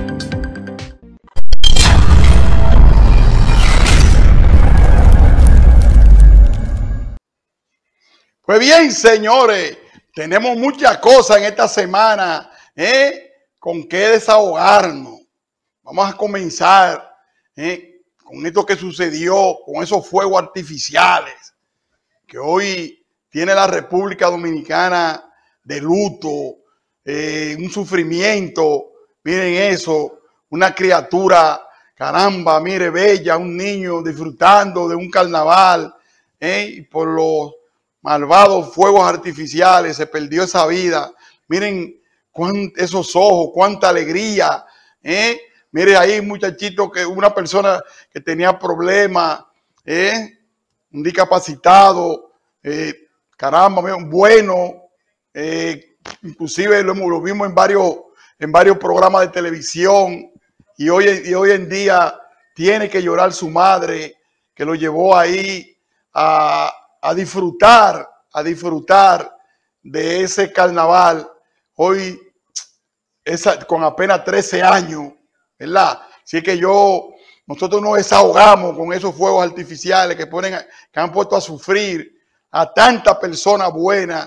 Pues bien, señores, tenemos muchas cosas en esta semana, ¿eh? Con qué desahogarnos. Vamos a comenzar, ¿eh? Con esto que sucedió, con esos fuegos artificiales, que hoy tiene la República Dominicana de luto, eh, un sufrimiento. Miren eso, una criatura, caramba, mire, bella, un niño disfrutando de un carnaval, ¿eh? Y por los malvados fuegos artificiales se perdió esa vida. Miren cuán, esos ojos, cuánta alegría, ¿eh? Mire ahí, muchachito, que una persona que tenía problemas, ¿eh? Un discapacitado, eh, caramba, bueno, eh, inclusive lo, lo vimos en varios, en varios programas de televisión, y hoy, y hoy en día tiene que llorar su madre, que lo llevó ahí a a disfrutar, a disfrutar de ese carnaval. Hoy, esa, con apenas trece años, ¿verdad? Así que yo, nosotros nos desahogamos con esos fuegos artificiales que ponen, que han puesto a sufrir a tantas personas buenas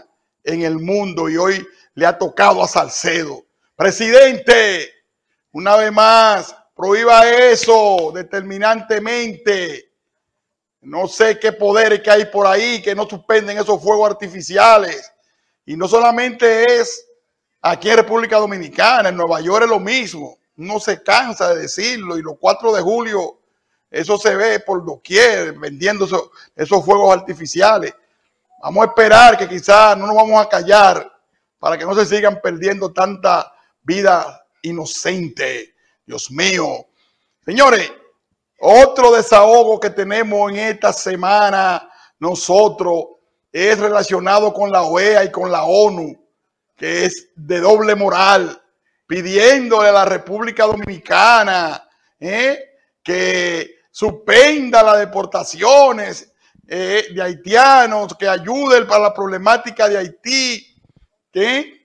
en el mundo y hoy le ha tocado a Salcedo. Presidente, una vez más, prohíba eso determinantemente. No sé qué poderes que hay por ahí que no suspenden esos fuegos artificiales. Y no solamente es aquí en República Dominicana, en Nueva York es lo mismo. No se cansa de decirlo y los cuatro de julio eso se ve por doquier vendiendo esos, esos fuegos artificiales. Vamos a esperar que quizás no nos vamos a callar para que no se sigan perdiendo tanta vida inocente. Dios mío. Señores, otro desahogo que tenemos en esta semana nosotros es relacionado con la O E A y con la ONU, que es de doble moral, pidiéndole a la República Dominicana ¿eh? que suspenda las deportaciones eh, de haitianos, que ayude para la problemática de Haití. ¿eh?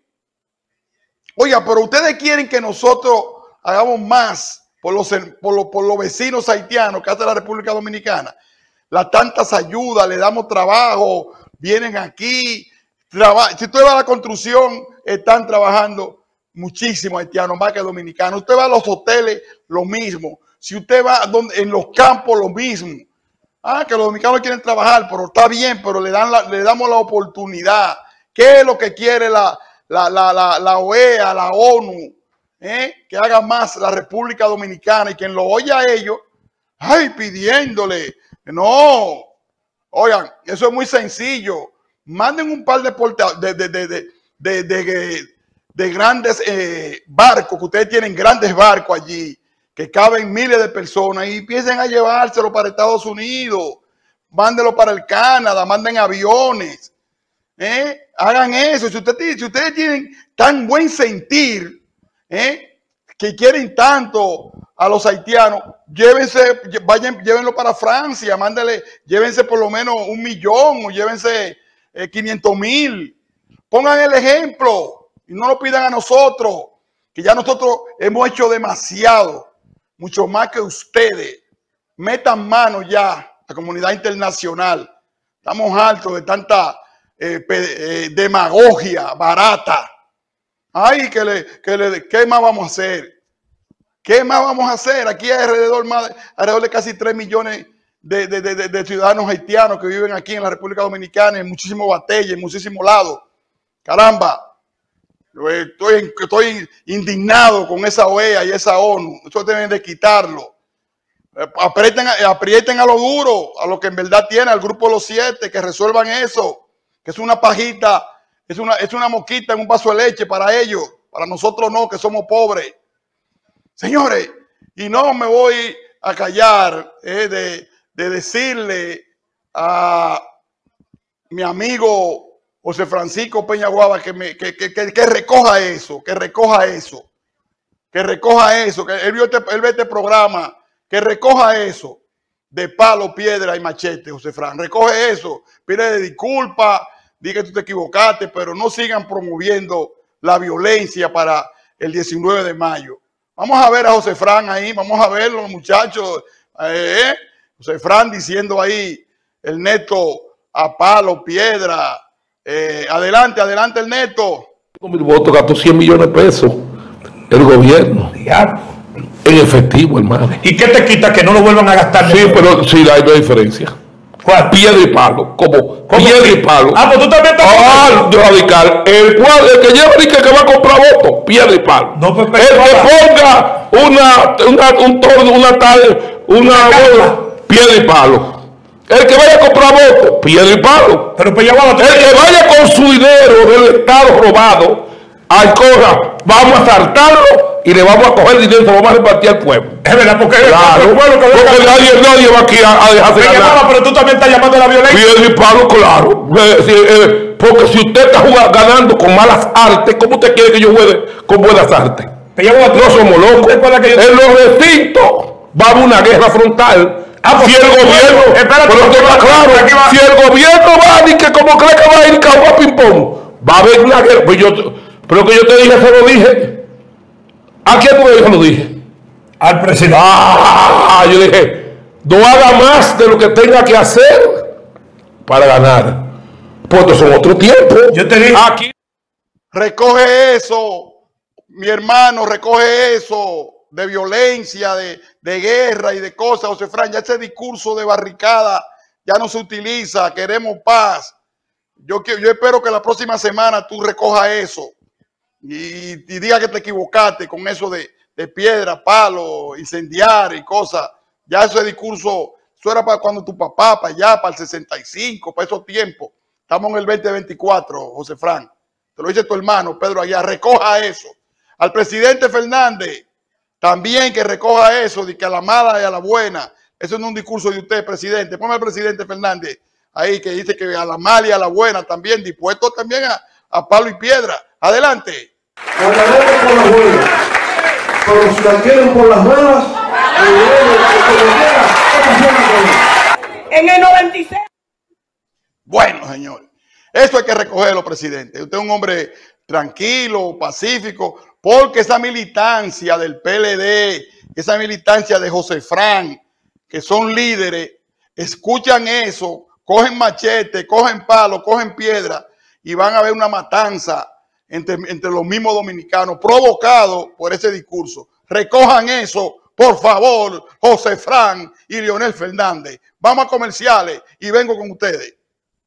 Oiga, pero ustedes quieren que nosotros hagamos más por los, por, los, por los vecinos haitianos que hace la República Dominicana. Las tantas ayudas, le damos trabajo, vienen aquí. Si usted va a la construcción, están trabajando muchísimos haitianos, más que dominicanos. Usted va a los hoteles, lo mismo. Si usted va donde, en los campos, lo mismo. Ah, que los dominicanos quieren trabajar, pero está bien, pero le, dan la, le damos la oportunidad. ¿Qué es lo que quiere la, la, la, la, la O E A, la ONU? ¿Eh? Que haga más la República Dominicana y quien lo oye a ellos, ay, pidiéndole. No, oigan, eso es muy sencillo. Manden un par de, porta, de, de, de, de, de, de, de grandes eh, barcos, que ustedes tienen grandes barcos allí, que caben miles de personas y empiecen a llevárselo para Estados Unidos. Mándenlo para el Canadá, manden aviones. ¿eh? Hagan eso. Si, usted, si ustedes tienen tan buen sentir, ¿Eh? que quieren tanto a los haitianos, llévense, vayan, llévenlo para Francia, mándale, llévense por lo menos un millón o llévense eh, quinientos mil. Pongan el ejemplo y no lo pidan a nosotros, que ya nosotros hemos hecho demasiado, mucho más que ustedes. Metan mano ya a la comunidad internacional. Estamos hartos de tanta eh, eh, demagogia barata. Ay, que le, que le, ¿qué más vamos a hacer? ¿Qué más vamos a hacer? Aquí hay alrededor, más, alrededor de casi tres millones de, de, de, de ciudadanos haitianos que viven aquí en la República Dominicana, en muchísimos batalles, en muchísimos lados. Caramba, estoy, estoy indignado con esa O E A y esa ONU. Eso deben de quitarlo. Aprieten, aprieten a lo duro, a lo que en verdad tiene, al grupo de los siete, que resuelvan eso, que es una pajita. Es una, es una mosquita en un vaso de leche para ellos, para nosotros no, que somos pobres. Señores, y no me voy a callar eh, de, de decirle a mi amigo José Francisco Peñaguaba que, me, que, que, que, que recoja eso, que recoja eso, que recoja eso, que él, vio este, él ve este programa, que recoja eso de palo, piedra y machete, José Fran. Recoge eso, pide disculpas. Diga que tú te equivocaste, pero no sigan promoviendo la violencia para el diecinueve de mayo. Vamos a ver a José Fran ahí, vamos a ver los muchachos. Eh, José Fran diciendo ahí, el neto a palo, piedra. Eh, adelante, adelante el neto. Con mil votos gastó cien millones de pesos el gobierno. En efectivo, hermano. ¿Y qué te quita que no lo vuelvan a gastar? Sí, pero sí hay una diferencia. ¿Cuál? Piedra y palo, como piedra y palo. Ah, pues tú también estás. Ah, radical. El, cual, el que lleva y que va a comprar votos, piedra y palo. No, pues, el que ponga una, una, un torno, una tal, una bola, piedra y palo. El que vaya a comprar votos, piedra y palo. Pero pues ya va a el que vaya con su dinero del Estado robado, al coja, vamos a saltarlo y le vamos a coger dinero y se lo vamos a repartir al pueblo. Es verdad, porque, claro, el pueblo que porque nadie, nadie va aquí a, a dejarse ganar. Llamaba, pero tú también estás llamando a la violencia. Piedra y palo, claro. Eh, si, eh, porque si usted está jugando, ganando con malas artes, ¿cómo usted quiere que yo juegue con buenas artes? Te llamo a ti. No somos locos. Que yo... En los recintos va a haber una guerra frontal. Ah, pues, si el gobierno, espérate, pero esto está claro, va. Si el gobierno va y que como cree que va a ir a jugar ping-pong, va a haber una guerra. Pues yo, pero que yo te dije, se lo dije. ¿A quién tú me lo dije? Al presidente. Ah, yo dije, no haga más de lo que tenga que hacer para ganar. Pues son otro tiempo. Yo te dije aquí. Recoge eso, mi hermano, recoge eso de violencia, de, de guerra y de cosas, José Fran. Ya ese discurso de barricada ya no se utiliza. Queremos paz. Yo, yo espero que la próxima semana tú recojas eso y, y diga que te equivocaste con eso de, de piedra, palo, incendiar y cosas. Ya ese discurso, eso era para cuando tu papá, para allá, para el sesenta y cinco, para esos tiempos. Estamos en el veinte veinticuatro, José Fran. Te lo dice tu hermano, Pedro, allá. Recoja eso. Al presidente Fernández, también que recoja eso, de que a la mala y a la buena. Eso no es un discurso de usted, presidente. Ponme al presidente Fernández ahí, que dice que a la mala y a la buena también, dispuesto también a, a palo y piedra. Adelante. Hablaremos por las buenas, pero si la quieren por las malas, en el noventa y seis. Bueno, señor, eso hay que recogerlo, presidente. Usted es un hombre tranquilo, pacífico, porque esa militancia del P L D, esa militancia de José Fran, que son líderes, escuchan eso, cogen machete, cogen palo, cogen piedra y van a ver una matanza entre, entre los mismos dominicanos provocado por ese discurso. Recojan eso, por favor, José Fran y Leonel Fernández. Vamos a comerciales y vengo con ustedes.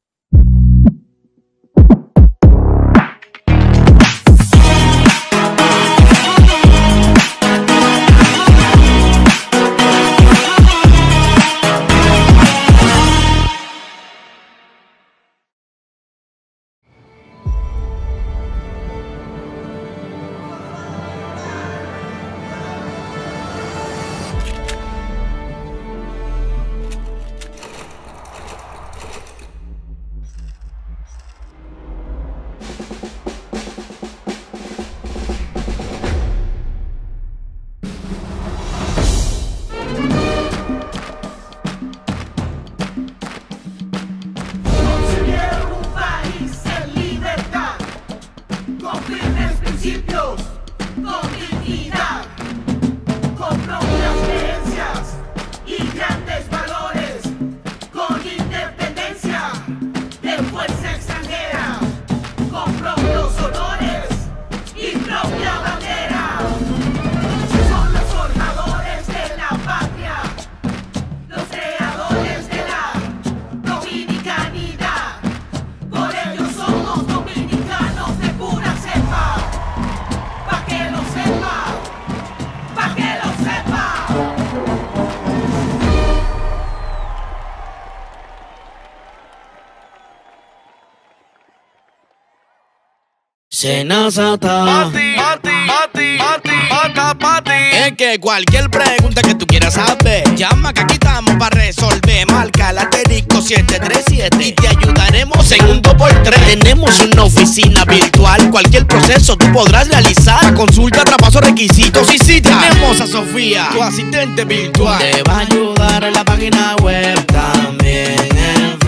Senazata. Pati, pati, pati, pati, pati, pati. Es que cualquier pregunta que tú quieras saber, llama que aquí estamos para resolver. Marca el asterisco siete tres siete y te ayudaremos en un dos por tres. Tenemos una oficina virtual, cualquier proceso tú podrás realizar. Consulta, traspaso, requisitos y cita. Tenemos a Sofía, tu asistente virtual. Te va a ayudar en la página web, también en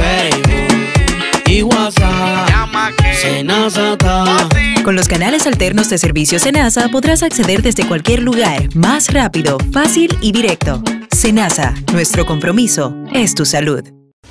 Facebook y WhatsApp. Llama que Senazata. Con los canales alternos de servicio Senasa podrás acceder desde cualquier lugar, más rápido, fácil y directo. Senasa, nuestro compromiso es tu salud.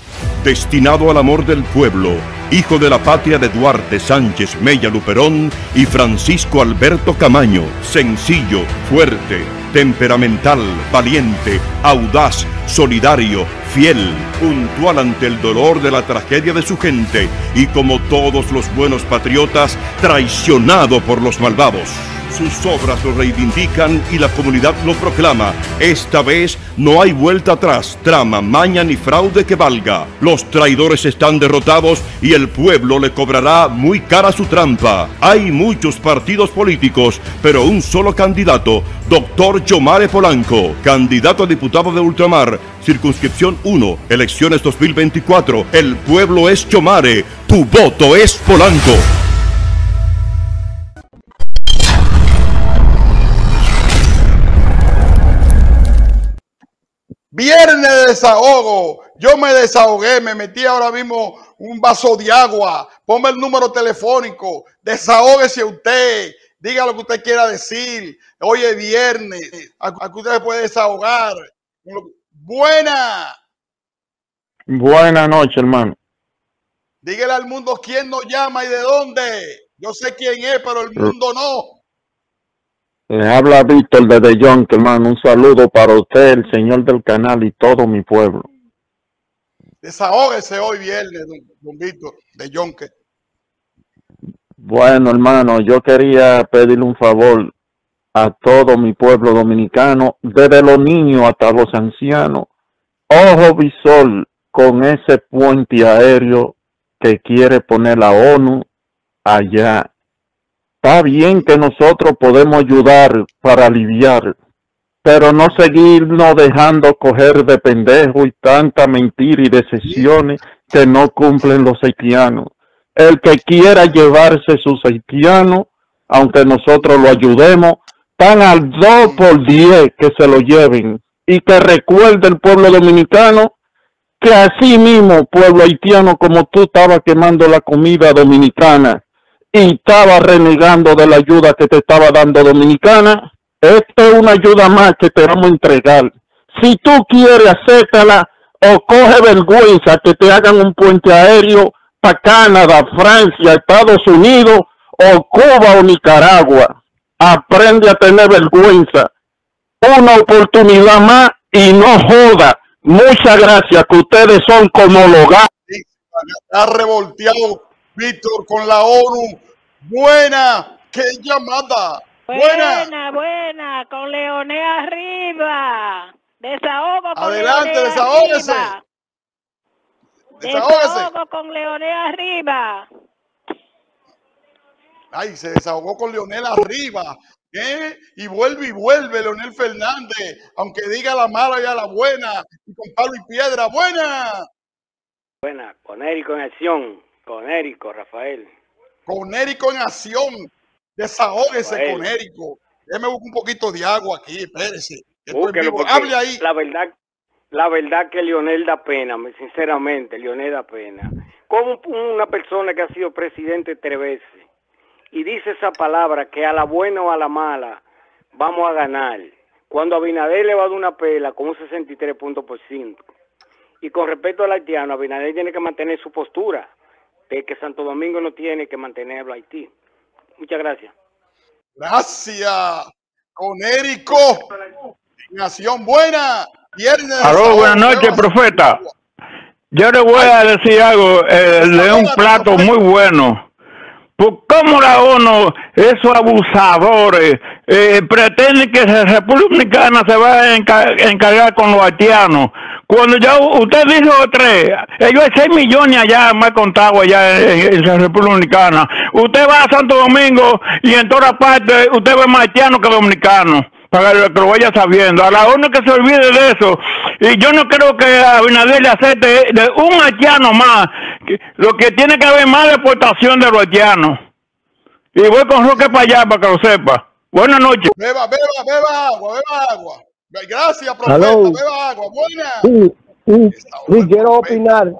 Destinado al amor del pueblo, hijo de la patria de Duarte Sánchez Mella Luperón y Francisco Alberto Camaño, sencillo, fuerte, temperamental, valiente, audaz, solidario, fiel, puntual ante el dolor de la tragedia de su gente y, como todos los buenos patriotas, traicionado por los malvados. Sus obras lo reivindican y la comunidad lo proclama. Esta vez no hay vuelta atrás, trama, maña ni fraude que valga. Los traidores están derrotados y el pueblo le cobrará muy cara su trampa. Hay muchos partidos políticos, pero un solo candidato, doctor Yomare Polanco, candidato a diputado de Ultramar, circunscripción uno, elecciones dos mil veinticuatro. El pueblo es Yomare, tu voto es Polanco. Viernes de desahogo. Yo me desahogué, me metí ahora mismo un vaso de agua. Ponme el número telefónico. Desahógese usted. Diga lo que usted quiera decir. Hoy es viernes. Aquí usted se puede desahogar. Buena. Buenas noches, hermano. Dígale al mundo quién nos llama y de dónde. Yo sé quién es, pero el mundo no. Les habla Víctor desde Yonke, hermano. Un saludo para usted, el señor del canal y todo mi pueblo. Desahógese hoy viernes, don, don Víctor, de Yonke. Bueno, hermano, yo quería pedirle un favor a todo mi pueblo dominicano, desde los niños hasta los ancianos. Ojo visor con ese puente aéreo que quiere poner la ONU allá. Está bien que nosotros podemos ayudar para aliviar, pero no seguirnos dejando coger de pendejo y tanta mentira y decisiones que no cumplen los haitianos. El que quiera llevarse sus haitianos, aunque nosotros lo ayudemos, están al dos por diez que se lo lleven. Y que recuerde el pueblo dominicano que así mismo, pueblo haitiano, como tú estabas quemando la comida dominicana y estaba renegando de la ayuda que te estaba dando Dominicana, esta es una ayuda más que te vamos a entregar. Si tú quieres, acéptala o coge vergüenza que te hagan un puente aéreo para Canadá, Francia, Estados Unidos o Cuba o Nicaragua. Aprende a tener vergüenza. Una oportunidad más y no joda. Muchas gracias, que ustedes son como los gatos. Está revolteado Víctor con la ONU. Buena, qué llamada. Buena, buena, buena, con Leonel arriba. Desahogo con Adelante, Leonel desahógese. arriba. Desahógese. Desahogo con Leonel arriba. Ay, se desahogó con Leonel arriba. ¿Eh? Y vuelve y vuelve Leonel Fernández, aunque diga la mala y a la buena, y con palo y piedra. Buena. Buena, con Érico en acción, con Érico, Rafael. Con Érico en acción. Desahógese Rafael. con Érico. Déjeme buscar un poquito de agua aquí, espérese. Búsquelo, porque Hable ahí. La verdad, la verdad que Leonel da pena, sinceramente, Leonel da pena. Como una persona que ha sido presidente tres veces y dice esa palabra que a la buena o a la mala vamos a ganar, cuando Abinader le va a dar una pela con un sesenta y tres puntos por ciento. Y con respecto al haitiano, Abinader tiene que mantener su postura de que Santo Domingo no tiene que mantenerlo a Haití. Muchas gracias. Gracias. Con Érico. Nación buena. Viernes. Aló, buenas noches, profeta. Yo le voy a decir algo eh, de un plato muy bueno. Pues cómo la ONU, esos abusadores, eh, pretenden que la República Dominicana se va a encar encargar con los haitianos. Cuando ya usted dijo tres, ellos hay seis millones allá, más contado allá en, en la República Dominicana. Usted va a Santo Domingo y en todas partes usted ve más haitianos que dominicanos, para que lo vaya sabiendo. A la ONU que se olvide de eso. Y yo no creo que Abinader le acepte de un haitiano más. Lo que tiene que haber más deportación de los haitianos. Y voy con Roque para allá para que lo sepa. Buenas noches. Beba, beba, beba agua, beba agua. Gracias, profeta. Hello. Beba agua. Buena. Sí, sí, sí, quiero opinar.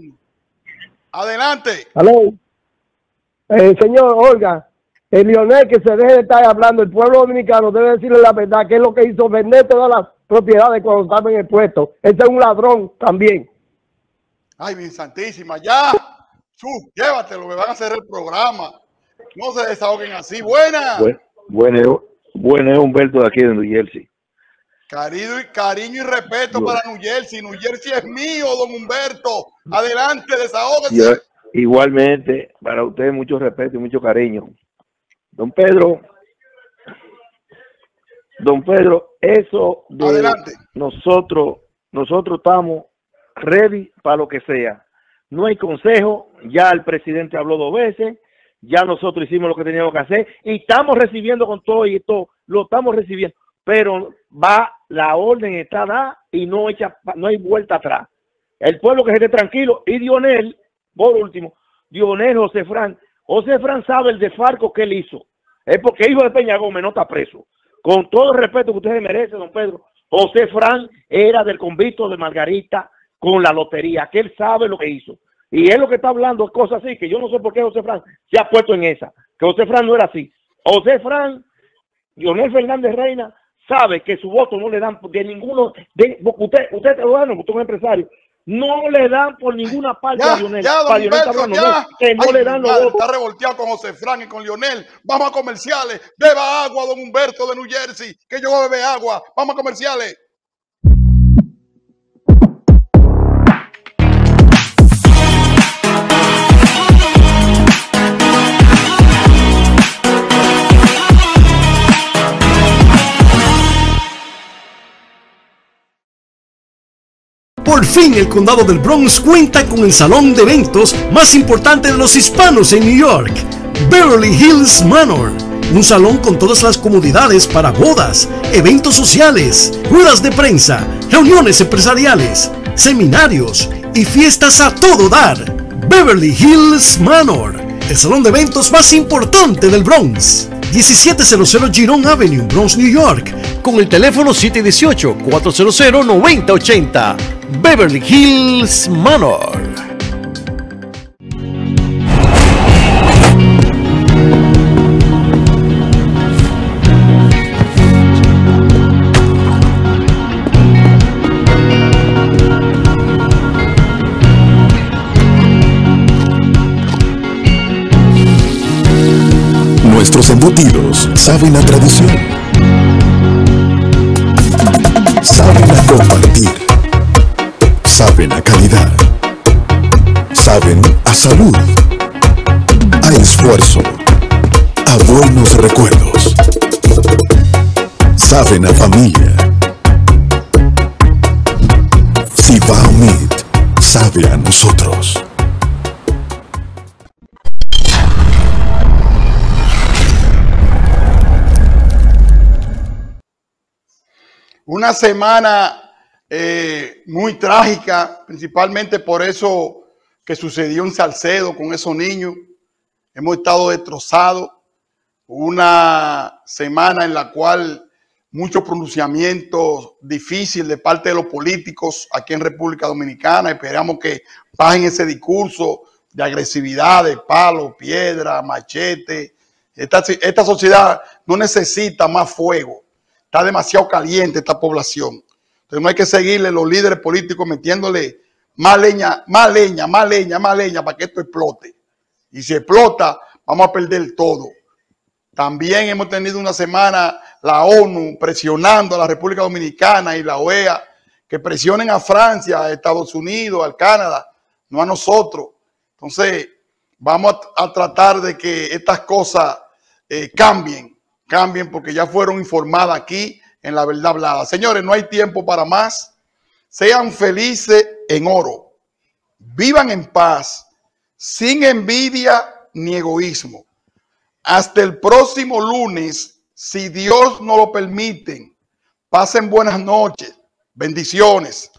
Adelante. Hello. Eh, señor, oiga, el Leonel que se deje de estar hablando, el pueblo dominicano debe decirle la verdad, que es lo que hizo vender todas las propiedades cuando estaba en el puesto. Ese es un ladrón también. Ay, mi santísima, ya. Chu, llévatelo, me van a hacer el programa. No se desahoguen así. Buena. Bueno, bueno, bueno es Humberto de aquí de New Jersey. Cariño y, cariño y respeto bueno. para New Jersey. New Jersey es mío, don Humberto. Adelante, desahógese. Yo, igualmente, para usted mucho respeto y mucho cariño. Don Pedro, don Pedro, eso de Adelante. nosotros, nosotros estamos ready para lo que sea. No hay consejo, ya el presidente habló dos veces, ya nosotros hicimos lo que teníamos que hacer y estamos recibiendo con todo y esto, lo estamos recibiendo, pero va, la orden está dada y no, echa, no hay vuelta atrás. El pueblo que se esté tranquilo y Dionel, por último, Dionel José Fran, José Fran sabe el desfalco que él hizo. Es porque hijo de Peña Gómez no está preso. Con todo el respeto que usted merece, don Pedro, José Fran era del convito de Margarita con la lotería, que él sabe lo que hizo. Y él lo que está hablando es cosas así, que yo no sé por qué José Fran se ha puesto en esa. Que José Fran no era así. José Fran, Leonel Fernández Reina, sabe que su voto no le dan de ninguno. De, usted, usted, bueno, usted es un empresario. no le dan por ninguna parte ya, a Lionel. Ya, don Para Lionel Humberto, Cabrera, ya. no, que no Ay, le dan los madre, votos. está revolteado con José Fran y con Lionel. Vamos a comerciales. Beba agua, don Humberto de New Jersey, que yo voy a beber agua. Vamos a comerciales. Por fin el condado del Bronx cuenta con el salón de eventos más importante de los hispanos en New York, Beverly Hills Manor. Un salón con todas las comodidades para bodas, eventos sociales, ruedas de prensa, reuniones empresariales, seminarios y fiestas a todo dar. Beverly Hills Manor, el salón de eventos más importante del Bronx. diecisiete cero cero Giron Avenue, Bronx, New York, con el teléfono siete uno ocho, cuatro cero cero, nueve cero ocho cero. Beverly Hills Manor. Nuestros embutidos saben a tradición, saben a compartir, saben a calidad, saben a salud, a esfuerzo, a buenos recuerdos, saben a familia. Cibao Meat sabe a nosotros. Una semana eh, muy trágica, principalmente por eso que sucedió en Salcedo con esos niños. Hemos estado destrozados. Una semana en la cual muchos pronunciamientos difíciles de parte de los políticos aquí en República Dominicana. Esperamos que bajen ese discurso de agresividad, de palo, piedra, machete. Esta, esta sociedad no necesita más fuego. Está demasiado caliente esta población. Entonces no hay que seguirle los líderes políticos metiéndole más leña, más leña, más leña, más leña para que esto explote. Y si explota, vamos a perder todo. También hemos tenido una semana la ONU presionando a la República Dominicana y la O E A que presionen a Francia, a Estados Unidos, al Canadá, no a nosotros. Entonces vamos a, a tratar de que estas cosas eh, cambien. Cambien porque ya fueron informadas aquí en La Verdad Hablada. Señores, no hay tiempo para más. Sean felices en oro. Vivan en paz, sin envidia ni egoísmo. Hasta el próximo lunes, si Dios nos lo permite. Pasen buenas noches. Bendiciones.